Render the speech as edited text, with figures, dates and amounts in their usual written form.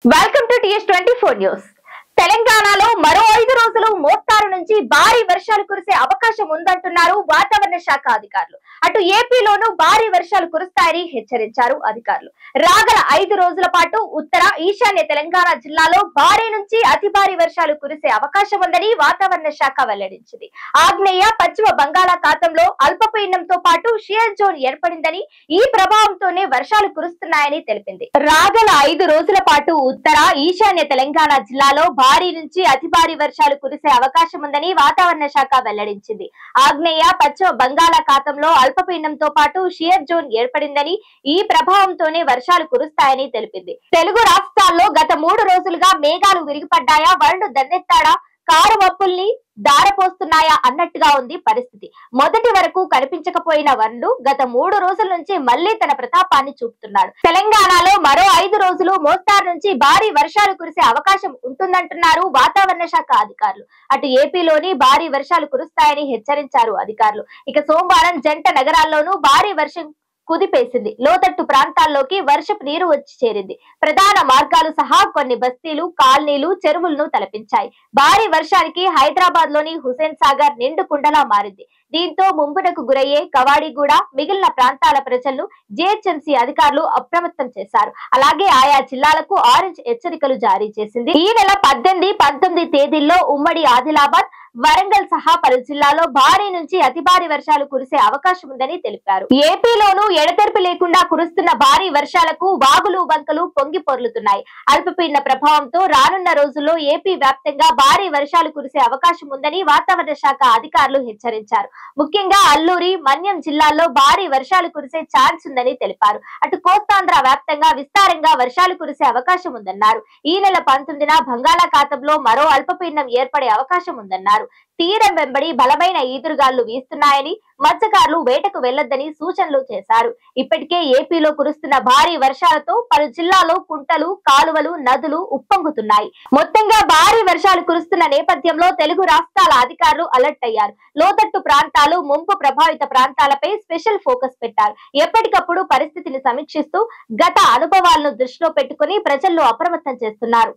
Welcome to TS24 news. తెలంగాణలో మరో 5 రోజులు మోస్తారు నుంచి భారీ వర్షాలు కురిసే అవకాశం ఉందంటున్నారు వాతావరణ శాఖ అధికారులు. అటు ఏపీలోనూ భారీ వర్షాలు కురుస్తాయని హెచ్చరించారు అధికారులు. రాగల 5 రోజుల పాటు ఉత్తర ఈశాన్య తెలంగాణ జిల్లాలో భారీ నుంచి అతి భారీ వర్షాలు కురిసే అవకాశం ఉందని వాతావరణ శాఖ వెల్లడించింది. ఆగ్నేయ పశ్చిమ బంగాళాఖాతంలో అల్పపీడనంతో పాటు షియర్ జోన్ ఏర్పడిందని ఈ ప్రభావంతోనే వర్షాలు కురుస్తున్నాయని తెలిపింది. రాగల 5 రోజుల పాటు ఉత్తర ఈశాన్య తెలంగాణ జిల్లాలో భారీ నుంచి అతి భారీ వర్షాలు కురిసే అవకాశం ఉందని వాతావరణ శాఖ వెల్లడించింది. ఆగ్నేయ పశ్చిమ బంగాళాఖాతంలో అల్పపీడనంతో పాటు షియర్ జోన్ ఏర్పడిందని ఈ ప్రభావంతోనే వర్షాలు కురుస్తాయని తెలిపింది. తెలుగు రాష్ట్రాల్లో గత 3 రోజులుగా మేఘాలు విరిగిపడ్డాయా, వరుణుడు దండెత్తాడా, కారు మబ్బుల్ని దారపోస్తున్నాయా అన్నట్టుగా ఉంది పరిస్థితి. మొదటి వరకు కనిపించకపోయిన వరుణుడు గత 3 రోజుల నుంచి మళ్లీ తన ప్రతాపాన్ని చూపుతున్నాడు. తెలంగాణలో మరో 5 రోజులు మోస్తారు నుంచి భారీ వర్షాలు కురిసే అవకాశం ఉంటుందంటున్నారు వాతావరణ శాఖ అధికారులు. అటు ఏపీలోని భారీ వర్షాలు కురుస్తాయని హెచ్చరించారు అధికారులు. ఇక సోమవారం జంట నగరాల్లోనూ భారీ వర్షం కుదిపేసింది. లోతట్టు ప్రాంతాల్లోకి వర్షపు నీరు వచ్చి చేరింది. ప్రధాన మార్గాలు సహా కొన్ని బస్తీలు, కాలనీలు, చెరువులను తలపించాయి. భారీ వర్షానికి హైదరాబాద్ లోని హుసేన్ సాగర్ నిండు కుండలా మారింది. దీంతో ముంపునకు గురయ్యే కవాడిగూడ, మిగిలిన ప్రాంతాల ప్రజలను జీహెచ్ఎంసీ అధికారులు అప్రమత్తం చేశారు. అలాగే ఆయా జిల్లాలకు ఆరెంజ్ హెచ్చరికలు జారీ చేసింది. ఈ నెల 18, 19 తేదీల్లో ఉమ్మడి ఆదిలాబాద్, వరంగల్ సహా పలు జిల్లాల్లో భారీ నుంచి అతి భారీ వర్షాలు కురిసే అవకాశం ఉందని తెలిపారు. ఏపీలోనూ ఎడతెరిపి లేకుండా కురుస్తున్న భారీ వర్షాలకు వాగులు, వంకలు పొంగి పొర్లుతున్నాయి. అల్పపీడన ప్రభావంతో రానున్న రోజుల్లో ఏపీ వ్యాప్తంగా భారీ వర్షాలు కురిసే అవకాశం ఉందని వాతావరణ శాఖ అధికారులు హెచ్చరించారు. ముఖ్యంగా అల్లూరి, మన్యం జిల్లాల్లో భారీ వర్షాలు కురిసే ఛాన్స్ ఉందని తెలిపారు. అటు కోస్తాంధ్ర వ్యాప్తంగా విస్తారంగా వర్షాలు కురిసే అవకాశం ఉందన్నారు. ఈ నెల 19న బంగాళాఖాతంలో మరో అల్పపీడనం ఏర్పడే అవకాశం ఉందన్నారు. తీరం వెంబడి బలమైన ఈదురుగాలు వీస్తున్నాయని, మత్స్యకారులు వేటకు వెళ్లొద్దని సూచనలు చేశారు. ఇప్పటికే ఏపీలో కురుస్తున్న భారీ వర్షాలతో పలు జిల్లాలో కుంటలు, కాలువలు, నదులు ఉప్పొంగుతున్నాయి. మొత్తంగా భారీ వర్షాలు కురుస్తున్న నేపథ్యంలో తెలుగు రాష్ట్రాల అధికారులు అలర్ట్ అయ్యారు. లోతట్టు ప్రాంతాలు, ముంపు ప్రభావిత ప్రాంతాలపై స్పెషల్ ఫోకస్ పెట్టారు. ఎప్పటికప్పుడు పరిస్థితిని సమీక్షిస్తూ గత అనుభవాలను దృష్టిలో పెట్టుకుని ప్రజలను అప్రమత్తం చేస్తున్నారు.